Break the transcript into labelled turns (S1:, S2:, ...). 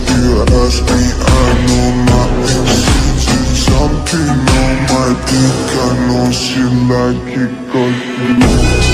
S1: you ask me, I know nothing. She's jumping on my dick, I know she like it 'cause